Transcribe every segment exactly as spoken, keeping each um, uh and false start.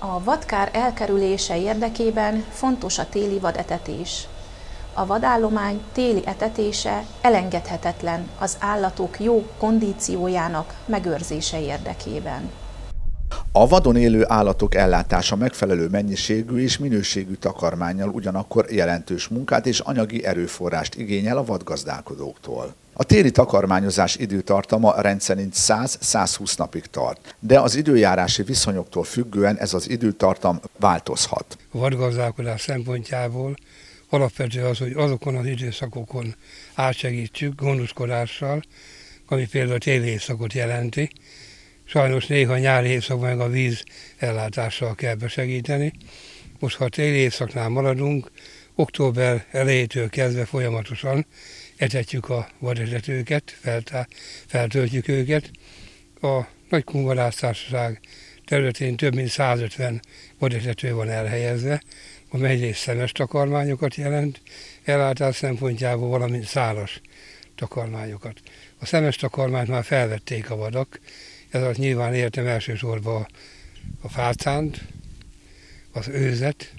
A vadkár elkerülése érdekében fontos a téli vadetetés. A vadállomány téli etetése elengedhetetlen az állatok jó kondíciójának megőrzése érdekében. A vadon élő állatok ellátása megfelelő mennyiségű és minőségű takarmánnyal ugyanakkor jelentős munkát és anyagi erőforrást igényel a vadgazdálkodóktól. A téli takarmányozás időtartama rendszerint száz-százhúsz napig tart, de az időjárási viszonyoktól függően ez az időtartam változhat. A vadgazdálkodás szempontjából alapvető az, hogy azokon az időszakokon átsegítsük gondoskodással, ami például a téli évszakot jelenti. Sajnos néha nyári évszakban meg a víz ellátással kell besegíteni. Most, ha a téli évszaknál maradunk, október elejétől kezdve folyamatosan etetjük a vadetetőket, feltöltjük őket. A Nagykun Vadásztársaság területén több mint százötven vadetető van elhelyezve, ami egyrészt szemes takarmányokat jelent, ellátás szempontjából, valamint szálas takarmányokat. A szemes takarmányt már felvették a vadak, ez alatt nyilván értem elsősorban a fácánt, az őzet.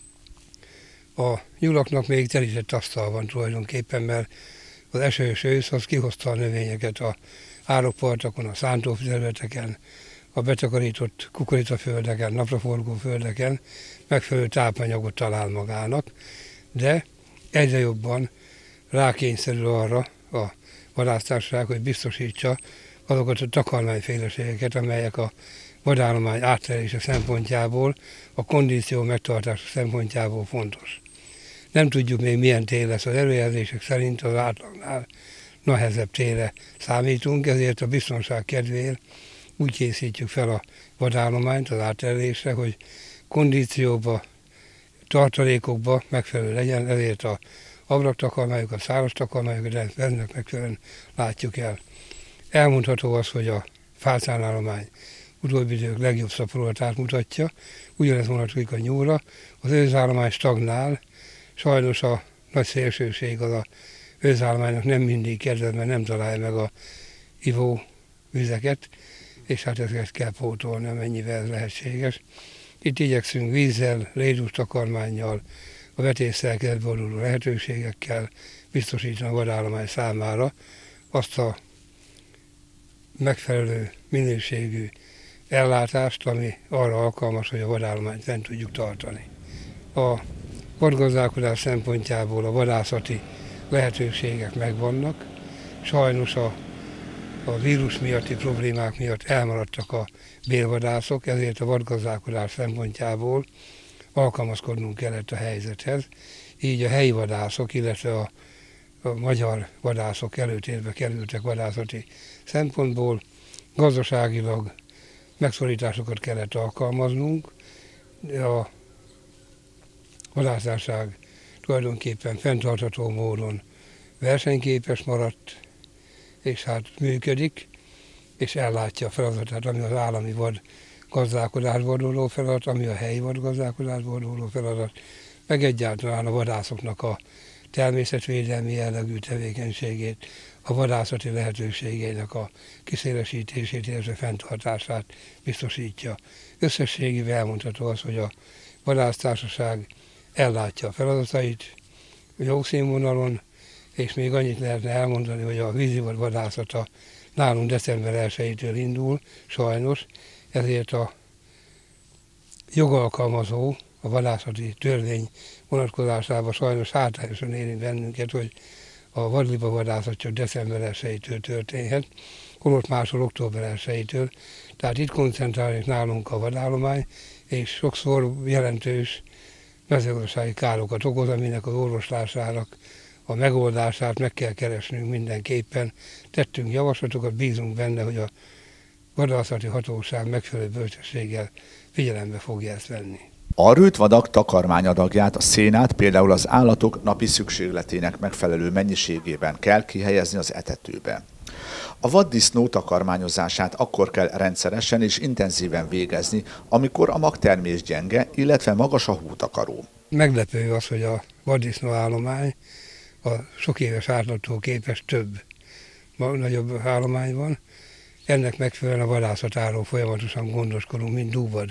A nyulaknak még telített asztal van tulajdonképpen, mert az esős ősz az kihozta a növényeket a árokpartokon, a szántóterületeken, a betakarított kukoricaföldeken, napraforgó földeken megfelelő tápanyagot talál magának, de egyre jobban rákényszerül arra a vadásztársaság, hogy biztosítsa azokat a takarmányféleségeket, amelyek a vadállomány áttelése szempontjából, a kondíció megtartása szempontjából fontos. Nem tudjuk még milyen tél lesz, az előjelzések szerint az átlagnál nehezebb télre számítunk, ezért a biztonság kedvéért úgy készítjük fel a vadállományt az átterelésre, hogy kondícióba, tartalékokba megfelelő legyen, ezért a ablaktakarmányokat, száraz takarmányokat ennek megfelelően látjuk el. Elmondható az, hogy a fácánállomány utóbbi idők legjobb szaporulatát mutatja, ugyanez vonatkozik a nyúlra, az őzállomány stagnál, sajnos a nagy szélsőség az a őzállománynak nem mindig kedvez, mert nem találja meg a ivóvizeket, és hát ezeket kell pótolni, amennyivel ez lehetséges. Itt igyekszünk vízzel, lédús takarmánnyal, a vetésszerkezetbe adódó lehetőségekkel biztosítani a vadállomány számára azt a megfelelő minőségű ellátást, ami arra alkalmas, hogy a vadállományt fent tudjuk tartani. A vadgazdálkodás szempontjából a vadászati lehetőségek megvannak. Sajnos a, a vírus miatti problémák miatt elmaradtak a bélvadászok, ezért a vadgazdálkodás szempontjából alkalmazkodnunk kellett a helyzethez. Így a helyi vadászok, illetve a, a magyar vadászok előtérbe kerültek vadászati szempontból. Gazdaságilag megszorításokat kellett alkalmaznunk. A vadásztársaság tulajdonképpen fenntartható módon versenyképes maradt, és hát működik, és ellátja a feladatát, ami az állami vad gazdálkodásból való feladat, ami a helyi vad gazdálkodásból való feladat, meg egyáltalán a vadászoknak a természetvédelmi jellegű tevékenységét, a vadászati lehetőségeinek a kiszélesítését, illetve fenntartását biztosítja. Összességében elmondható az, hogy a vadásztársaság ellátja a feladatait jó színvonalon, és még annyit lehetne elmondani, hogy a vízivad vadászata nálunk december elsejétől indul, sajnos, ezért a jogalkalmazó, a vadászati törvény vonatkozásában sajnos hátrányosan érint bennünket, hogy a vadliba vadászat csak december elsejétől történhet, holott máshol október elsejétől. Tehát itt koncentráljuk nálunk a vadállomány, és sokszor jelentős mezőgazdasági károkat okoz, aminek az orvoslásának a megoldását meg kell keresnünk mindenképpen. Tettünk javaslatokat, bízunk benne, hogy a vadászati hatóság megfelelő bölcsességgel figyelembe fogja ezt venni. A rőtvadak takarmányadagját, a szénát például az állatok napi szükségletének megfelelő mennyiségében kell kihelyezni az etetőbe. A vaddisznó takarmányozását akkor kell rendszeresen és intenzíven végezni, amikor a magtermés gyenge, illetve magas a hútakaró. Meglepő az, hogy a vaddisznó állomány a sok éves átlattól képest több nagyobb állomány van. Ennek megfelelően a vadászatáról folyamatosan gondoskodunk, mind dúvad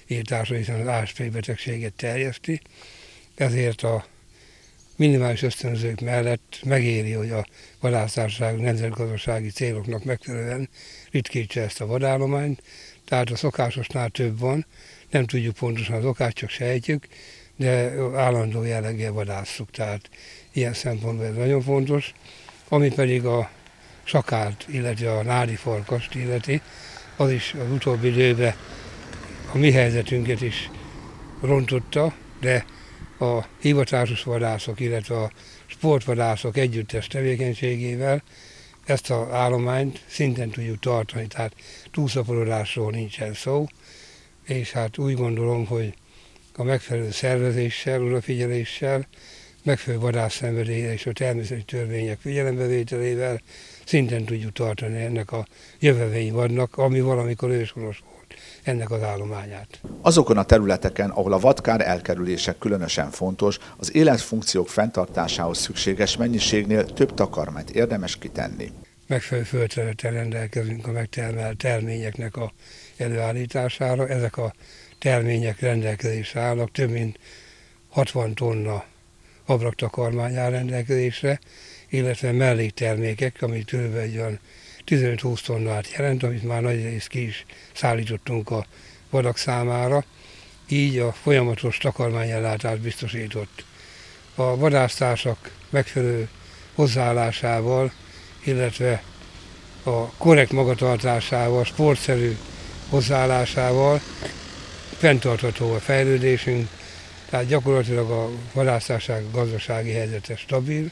írtásra, hiszen az á es pé betegséget terjeszti. Ezért a minimális ösztönzők mellett megéri, hogy a vadásztársaság nemzetgazdasági céloknak megfelelően ritkítsa ezt a vadállományt. Tehát a szokásosnál több van, nem tudjuk pontosan az okát, csak sejtjük, de állandó jelleggel vadásszuk, tehát ilyen szempontból ez nagyon fontos. Ami pedig a sakárt, illetve a nádi farkast illeti, az is az utóbbi időben a mi helyzetünket is rontotta, de a hivatásos vadászok, illetve a sportvadászok együttes tevékenységével ezt az állományt szinten tudjuk tartani, tehát túlszaporodásról nincsen szó, és hát úgy gondolom, hogy a megfelelő szervezéssel, odafigyeléssel, megfelelő vadászszenvedéllyel és a természeti törvények figyelembevételével szinten tudjuk tartani ennek a jövevény vadnak, ami valamikor őshonos volt ennek az állományát. Azokon a területeken, ahol a vadkár elkerülése különösen fontos, az életfunkciók fenntartásához szükséges mennyiségnél több takarmányt érdemes kitenni. Megfelelő földterületen rendelkezünk a megtermelt terményeknek a előállítására. Ezek a termények rendelkezésre állnak, több mint hatvan tonna abraktakarmány áll rendelkezésre, illetve melléktermékek, amit kb. Olyan tizenöt-húsz tonnát jelent, amit már nagy részt ki is szállítottunk a vadak számára, így a folyamatos takarmányellátást biztosított. A vadásztársak megfelelő hozzáállásával, illetve a korrekt magatartásával, sportszerű hozzáállásával fenntartható a fejlődésünk, tehát gyakorlatilag a vadásztársaság gazdasági helyzete stabil.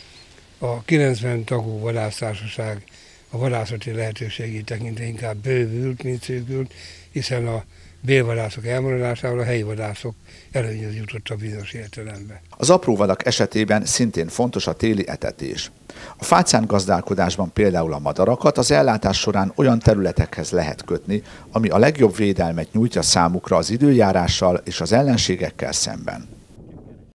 A kilencven tagú vadásztársaság a vadászati lehetőségét tekintve inkább bővült, mint szűkült, hiszen a bélvadászok elmaradásával a helyi vadászok előnyhöz jutottak bizonyos értelemben. Az apró vadak esetében szintén fontos a téli etetés. A fácán gazdálkodásban például a madarakat az ellátás során olyan területekhez lehet kötni, ami a legjobb védelmet nyújtja számukra az időjárással és az ellenségekkel szemben.